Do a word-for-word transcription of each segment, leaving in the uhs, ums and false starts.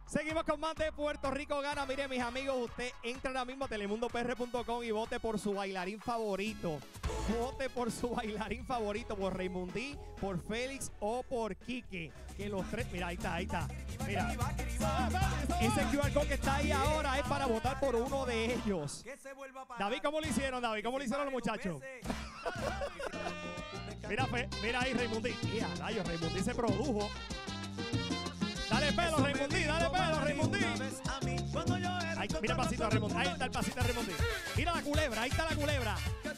Seguimos con más de Puerto Rico Gana. Mire, mis amigos, usted entra ahora mismo a telemundo p r punto com y vote por su bailarín favorito. Vote por su bailarín favorito, por Raymondí, por Félix o por Quique. Que los tres, mira, ahí está, ahí está. Mira, ese Q R code que está ahí ahora es para votar por uno de ellos. David, ¿cómo lo hicieron, David? ¿Cómo lo hicieron los muchachos? Mira, mira ahí, Raymondí. Mira, rayos, Raymondí se produjo. Dale pelo, Raymondí, dale pelo, Raymondí. Ahí, mira el pasito de Raymondí. Ahí está el pasito de Raymondí. Mira la culebra, ahí está la culebra.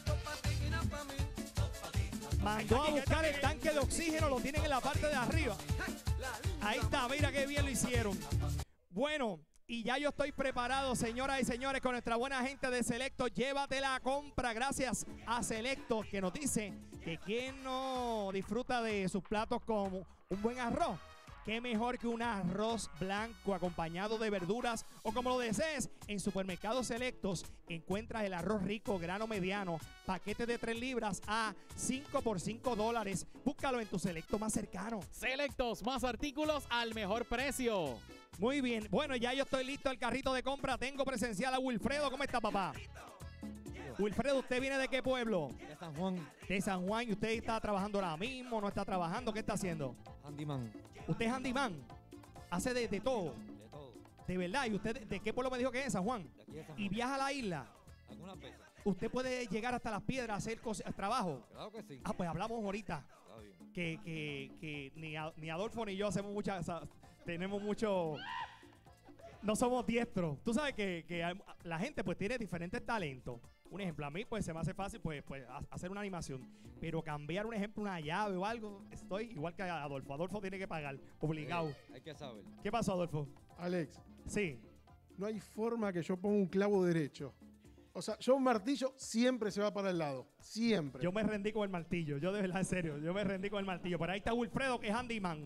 Mandó a buscar el tanque de oxígeno, lo tienen en la parte de arriba. Ahí está, mira qué bien lo hicieron. Bueno, y ya yo estoy preparado, señoras y señores, con nuestra buena gente de Selecto. Llévate la compra gracias a Selecto, que nos dice que quien no disfruta de sus platos con un buen arroz. Qué mejor que un arroz blanco acompañado de verduras o como lo desees. En Supermercados Selectos encuentras el arroz rico, grano mediano, paquete de tres libras a cinco por cinco dólares. Búscalo en tu Selecto más cercano. Selectos, más artículos al mejor precio. Muy bien. Bueno, ya yo estoy listo al carrito de compra. Tengo presencial a Wilfredo. ¿Cómo está, papá? Wilfredo, ¿usted viene de qué pueblo? De San Juan. De San Juan. ¿Y usted está trabajando ahora mismo? ¿No está trabajando? ¿Qué está haciendo? Handyman. ¿Usted es handyman? ¿Hace de, de todo? De todo. ¿De verdad? ¿Y usted de, de qué pueblo me dijo que es? ¿San Juan? De aquí de San Juan. ¿Y viaja a la isla? ¿Algunas veces? ¿Usted puede llegar hasta las piedras a hacer cosas, trabajo? Claro que sí. Ah, pues hablamos ahorita. Está bien. Que, que, que ni, a, ni Adolfo ni yo hacemos muchas... O sea, tenemos mucho... No somos diestros. Tú sabes que, que hay, la gente pues tiene diferentes talentos. Un ejemplo, a mí pues se me hace fácil pues, pues hacer una animación. Pero cambiar un ejemplo, una llave o algo, estoy igual que Adolfo. Adolfo tiene que pagar, obligado. Eh, hay que saber. ¿Qué pasó, Adolfo? Alex, Sí. no hay forma que yo ponga un clavo derecho. O sea, yo un martillo siempre se va para el lado. Siempre. Yo me rendí con el martillo. Yo de verdad, en serio, yo me rendí con el martillo. Pero ahí está Wilfredo, que es handyman.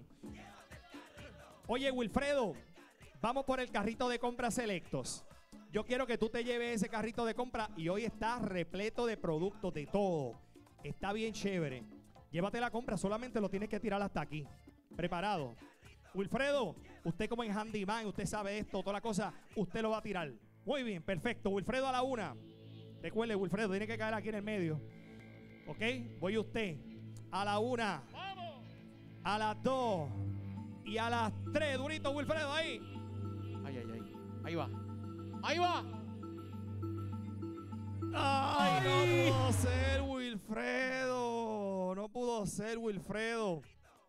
Oye, Wilfredo, vamos por el carrito de compra Selectos. Yo quiero que tú te lleves ese carrito de compra y hoy está repleto de productos, de todo. Está bien chévere. Llévate la compra, solamente lo tienes que tirar hasta aquí. ¿Preparado? Wilfredo, usted como en handyman, usted sabe esto, toda la cosa, usted lo va a tirar. Muy bien, perfecto. Wilfredo a la una. Recuerde, Wilfredo, tiene que caer aquí en el medio. ¿Ok? Voy usted. A la una. ¡Vamos! A las dos. Y a las tres. Durito, Wilfredo, ahí. Ay, ay, ay. Ahí va. Ahí va. Ay, no pudo ser Wilfredo. No pudo ser Wilfredo.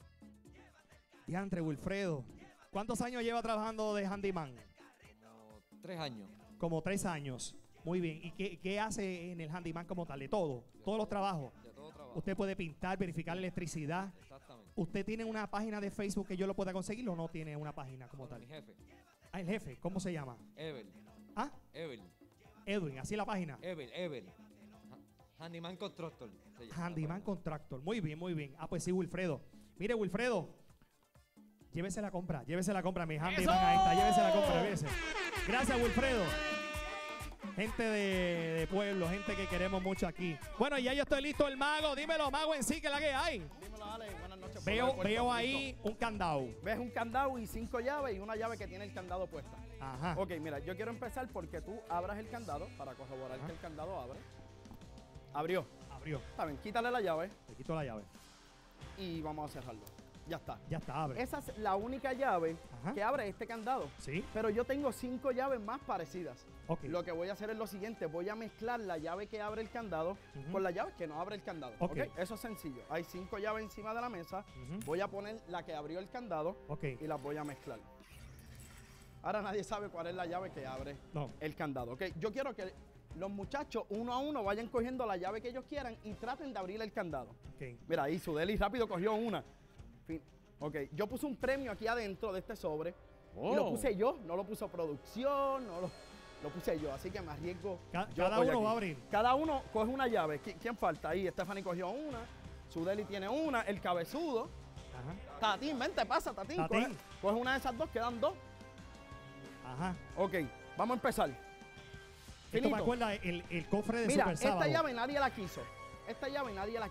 Diantre, Wilfredo. ¿Cuántos años lleva trabajando de handyman? Como tres años. Como tres años. Muy bien. ¿Y qué, qué hace en el handyman como tal? De todo. Todos los trabajos. De todo trabajo. Usted puede pintar, verificar electricidad. Exactamente. ¿Usted tiene una página de Facebook que yo lo pueda conseguir o no tiene una página como Con tal? mi jefe. Ah, el jefe. ¿Cómo se llama? Evel. Ah, Evel. Edwin. Así la página. Evel. Evel. Ha- Handyman Constructor. se llama Handyman la página. Contractor. Muy bien, muy bien. Ah, pues sí, Wilfredo. Mire, Wilfredo. Llévese la compra, llévese la compra, mi handyman. ¡Eso! Ahí está, llévese la compra, llévese. Gracias, Wilfredo. Gente de, de pueblo, gente que queremos mucho aquí. Bueno, ya yo estoy listo, el mago. Dímelo, mago en sí, que la que hay. Dímelo, Ale. Buenas noches. Veo, Pueblo de veo Puerto ahí Rico. un candado. Ves un candado y cinco llaves y una llave que tiene el candado puesta. Ajá. Ok, mira, yo quiero empezar porque tú abras el candado para corroborar Ajá. que el candado abre. Abrió. Abrió. Está bien, quítale la llave Le quito la llave. y vamos a cerrarlo. Ya está. Ya está, abre. Esa es la única llave Ajá. que abre este candado. Sí. Pero yo tengo cinco llaves más parecidas. Ok. Lo que voy a hacer es lo siguiente, voy a mezclar la llave que abre el candado Ujú. con la llave que no abre el candado. Ok. ¿Ok? Eso es sencillo. Hay cinco llaves encima de la mesa. Ujú. Voy a poner la que abrió el candado Ok. y las voy a mezclar. Ahora nadie sabe cuál es la llave que abre No. el candado. ¿Ok? Yo quiero que los muchachos uno a uno vayan cogiendo la llave que ellos quieran y traten de abrir el candado. Ok. Mira, ahí Sudeli rápido cogió una. Fin. Ok, yo puse un premio aquí adentro de este sobre. Y lo Oh. puse yo, no lo puso producción, no lo, lo puse yo, así que me arriesgo. Ca- yo cada hoy uno aquí. va a abrir. Cada uno coge una llave. ¿Qui- ¿Quién falta? Ahí Stephanie cogió una, Sudeli tiene una, el cabezudo. Ajá. Tatín, vente, pasa, Tatín. Tatín. Coge, coge una de esas dos, quedan dos. Ajá. Ok, vamos a empezar. Esto Finito. me acuerda el, el cofre de Mira, Super esta Sábado. llave nadie la quiso. Esta llave nadie la quiso.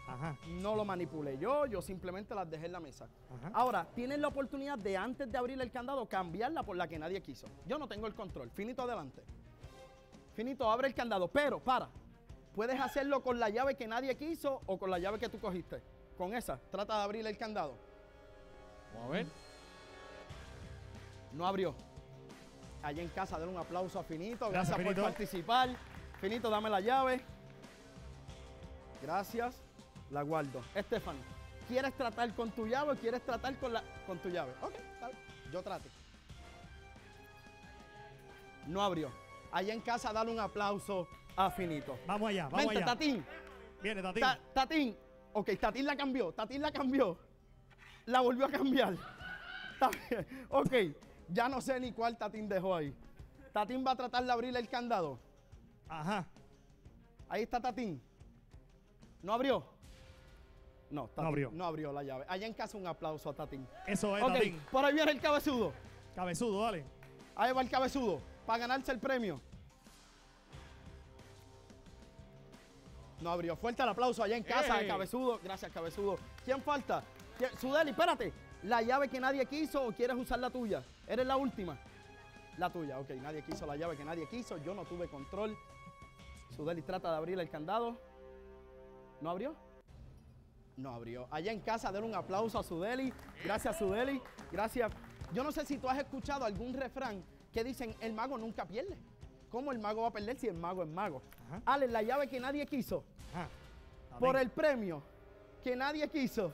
Ajá. No lo manipulé yo, yo simplemente las dejé en la mesa. Ajá. Ahora, tienes la oportunidad de antes de abrir el candado cambiarla por la que nadie quiso. Yo no tengo el control. Finito, adelante. Finito, abre el candado, pero para. Puedes hacerlo con la llave que nadie quiso o con la llave que tú cogiste. Con esa, trata de abrir el candado. Vamos a ver. No abrió. Allá en casa, denle un aplauso a Finito. Gracias, Gracias, Finito. por participar. Finito, dame la llave. Gracias. La guardo. Estefano, ¿quieres tratar con tu llave o quieres tratar con, la, con tu llave? Ok, está bien. Yo trato. No abrió. Allá en casa, dale un aplauso a Finito. Vamos allá, vamos Vente, allá. Tatín. Viene, Tatín. Ta- Tatín. Ok, Tatín la cambió. Tatín la cambió. La volvió a cambiar. Está bien. Ok, ya no sé ni cuál Tatín dejó ahí. Tatín va a tratar de abrir el candado. Ajá. Ahí está Tatín. ¿No abrió? No, Tatín, No abrió. No abrió la llave. Allá en casa un aplauso a Tatín. Eso es, Ok, Tatín. por ahí viene el cabezudo. Cabezudo, dale. Ahí va el cabezudo para ganarse el premio. No abrió. Fuerte el aplauso allá en casa, ¡Ey! el cabezudo. Gracias, cabezudo. ¿Quién falta? ¿Quién? Sudeli, espérate. ¿La llave que nadie quiso o quieres usar la tuya? ¿Eres la última? La tuya, ok. Nadie quiso la llave que nadie quiso. Yo no tuve control. Sudeli trata de abrir el candado. ¿No abrió? No abrió. Allá en casa, denle un aplauso a Sudeli. Gracias, Sudeli. Gracias. Yo no sé si tú has escuchado algún refrán que dicen, el mago nunca pierde. ¿Cómo el mago va a perder si el mago es mago? Ajá. Ale, la llave que nadie quiso, Ajá. Tatín. por el premio que nadie quiso.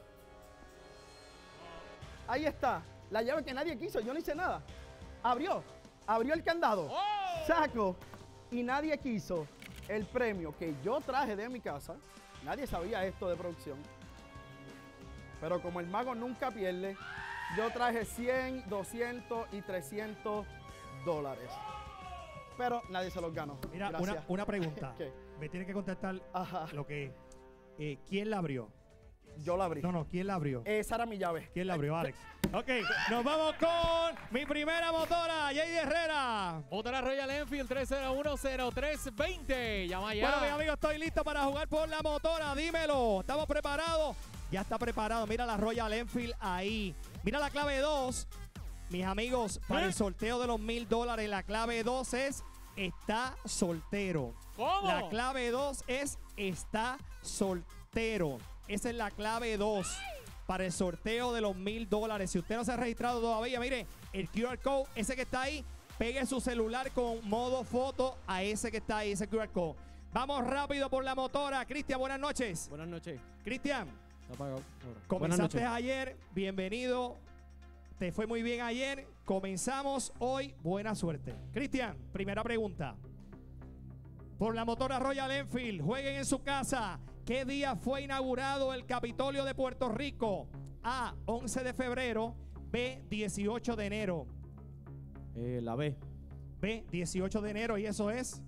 Ahí está, la llave que nadie quiso, yo no hice nada. Abrió, abrió el candado, ¡Oh! saco, y nadie quiso el premio que yo traje de mi casa. Nadie sabía esto de producción. Pero como el mago nunca pierde, yo traje cien, doscientos y trescientos dólares. Pero nadie se los ganó. Mira, Gracias. una, una pregunta. ¿Qué? Me tiene que contestar Ajá, lo que. eh, ¿Quién la abrió? yo la abrí. No, no, ¿quién la abrió? Esa era mi llave. ¿Quién la abrió, Alex? Ok, nos vamos con mi primera motora, Jay Herrera. Motora Royal Enfield tres cero uno cero tres dos cero. Llama ya. Bueno, mis amigos, estoy listo para jugar por la motora. Dímelo, ¿estamos preparados? Ya está preparado. Mira la Royal Enfield ahí. Mira la clave dos. Mis amigos, para ¿Eh? el sorteo de los mil dólares, la clave dos es está soltero. ¿Cómo? La clave dos es está soltero. Esa es la clave dos para el sorteo de los mil dólares. Si usted no se ha registrado todavía, mire, el Q R code, ese que está ahí, pegue su celular con modo foto a ese que está ahí, ese Q R code. Vamos rápido por la motora. Cristian, buenas noches. Buenas noches. Cristian, Está apagado. Ahora. Buenas comenzaste noches. ayer, bienvenido. Te fue muy bien ayer. Comenzamos hoy, buena suerte. Cristian, primera pregunta. Por la motora Royal Enfield, jueguen en su casa. ¿Qué día fue inaugurado el Capitolio de Puerto Rico? A, once de febrero. B, dieciocho de enero. Eh, la B. B, dieciocho de enero. Y eso es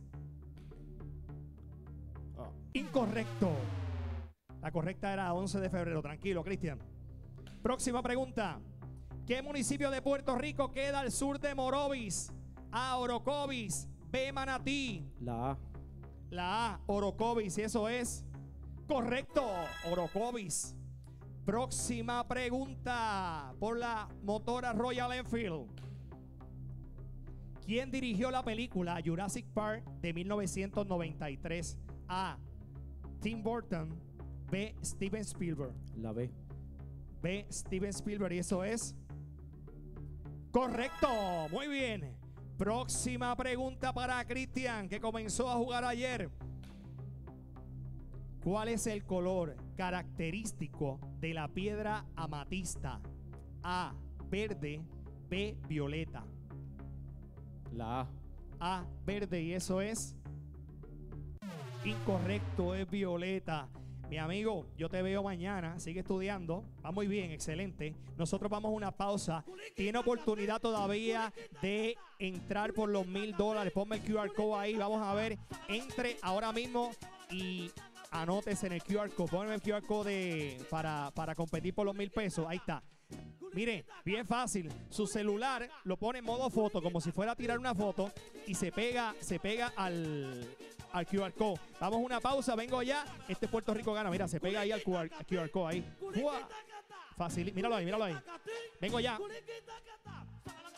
Ah. incorrecto. La correcta era once de febrero. Tranquilo, Cristian. Próxima pregunta. ¿Qué municipio de Puerto Rico queda al sur de Morovis? A, Orocovis. B, Manatí. La A. La A, Orocovis. Y eso es correcto. Orocovis. Próxima pregunta. Por la motora Royal Enfield. ¿Quién dirigió la película Jurassic Park de mil novecientos noventa y tres? A, Tim Burton. B, Steven Spielberg. La B. B, Steven Spielberg. Y eso es correcto. Muy bien. Próxima pregunta para Cristian, que comenzó a jugar ayer. ¿Cuál es el color característico de la piedra amatista? A, verde. B, violeta. La A. A, verde. Y eso es incorrecto, es violeta. Mi amigo, yo te veo mañana. Sigue estudiando. Va muy bien, excelente. Nosotros vamos a una pausa. Tiene oportunidad todavía de entrar por los mil dólares. Ponme el Q R code ahí. Vamos a ver. Entre ahora mismo y anótese en el Q R code. Ponme el Q R code de- para, para competir por los mil pesos. Ahí está. Mire, bien fácil. Su celular lo pone en modo foto, como si fuera a tirar una foto, y se pega, se pega al, al Q R code. Vamos a una pausa, vengo ya. Este Puerto Rico gana. Mira, se pega ahí al Q R, al Q R code ahí. Fácil, míralo ahí, míralo ahí. Vengo ya.